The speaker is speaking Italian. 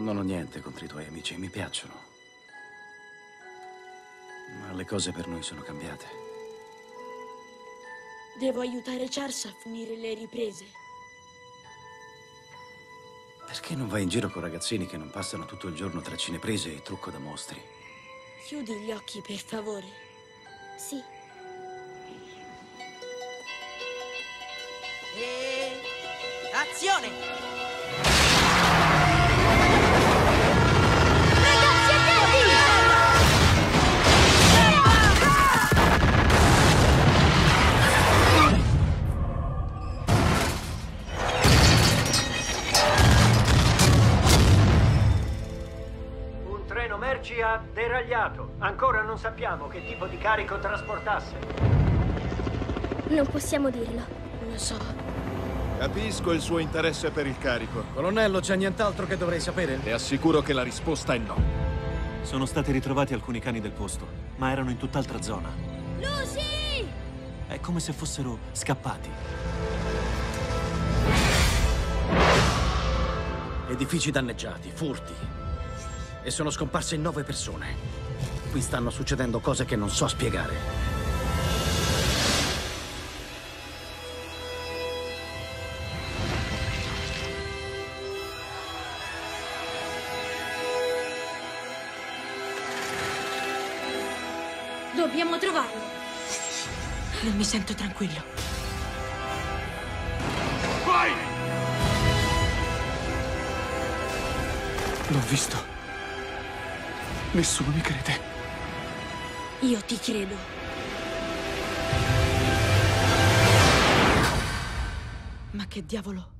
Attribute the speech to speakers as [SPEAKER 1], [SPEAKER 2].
[SPEAKER 1] Non ho niente contro i tuoi amici, mi piacciono. Ma le cose per noi sono cambiate.
[SPEAKER 2] Devo aiutare Charles a finire le riprese.
[SPEAKER 1] Perché non vai in giro con ragazzini che non passano tutto il giorno tra cineprese e trucco da mostri?
[SPEAKER 2] Chiudi gli occhi, per favore.
[SPEAKER 3] Sì.
[SPEAKER 4] E... azione!
[SPEAKER 3] Ragazzi, attenti!
[SPEAKER 5] Un treno merci ha deragliato. Ancora non sappiamo che tipo di carico trasportasse.
[SPEAKER 3] Non possiamo dirlo.
[SPEAKER 2] Lo so.
[SPEAKER 6] Capisco il suo interesse per il carico.
[SPEAKER 1] Colonnello, c'è nient'altro che dovrei sapere?
[SPEAKER 6] Le assicuro che la risposta è no.
[SPEAKER 7] Sono stati ritrovati alcuni cani del posto, ma erano in tutt'altra zona.
[SPEAKER 3] Lucy!
[SPEAKER 7] È come se fossero scappati.
[SPEAKER 1] Edifici danneggiati, furti. E sono scomparse 9 persone. Qui stanno succedendo cose che non so spiegare.
[SPEAKER 2] Dobbiamo trovarlo. Non mi sento tranquillo.
[SPEAKER 6] Vai! L'ho visto. Nessuno mi crede.
[SPEAKER 2] Io ti credo. Ma che diavolo?